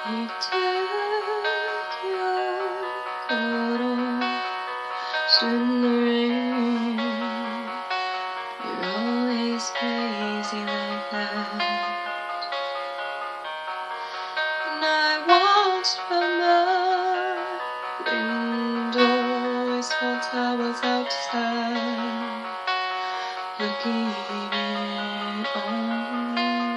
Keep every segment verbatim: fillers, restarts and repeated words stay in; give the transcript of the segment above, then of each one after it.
You took your coat off, stood in the rain. You're always crazy like that. And I watched from the window, always felt I was outside, looking on.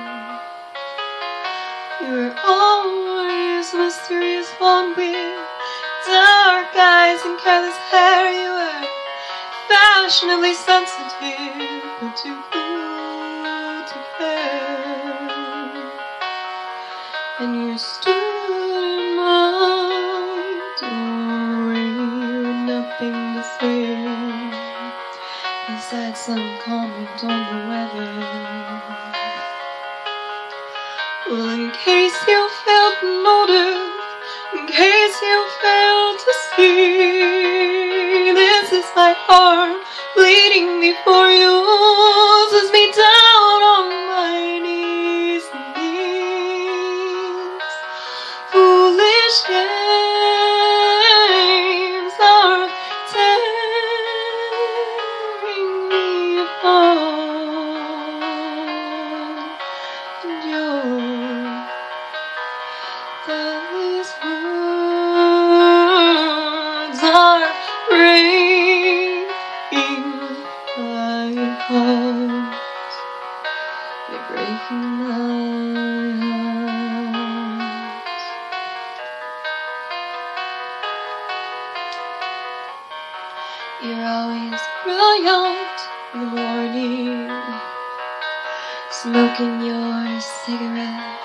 You were always mysterious one with dark eyes and careless hair. You were fashionably sensitive, but too cool to care. And you stood in my doorway with nothing to say besides some comment on the weather. Well, in case you felt noticed, in case you failed to see, this is my heart bleeding before yours, me down on my knees and knees. Foolish games are tearing me apart, and you're these words are breaking my heart. They're breaking my heart. You're always brilliant in the morning, smoking your cigarettes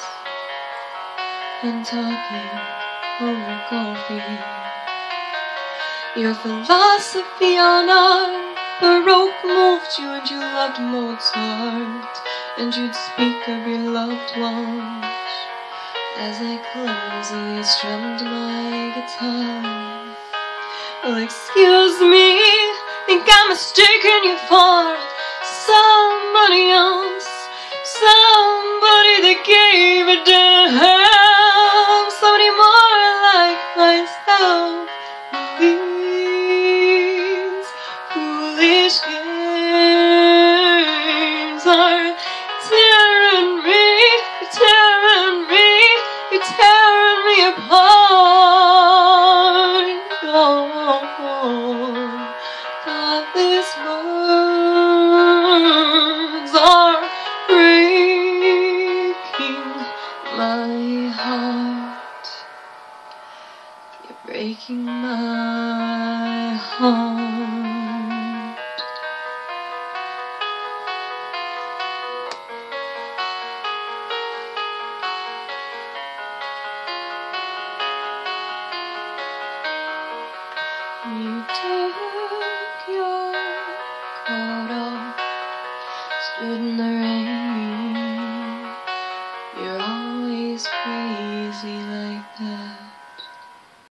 and talking over coffee. Your philosophy on art Baroque moved you, and you loved Mozart, and you'd speak of your loved ones as I clumsily strummed my guitar. Well, excuse me, think I'm mistaken you for somebody else, somebody that gave a damn. Somebody more like myself. These foolish games are tearing me, you're tearing me, you're tearing me apart. Oh, God, these words are breaking my heart. You're breaking my heart. You took your coat off, stood in the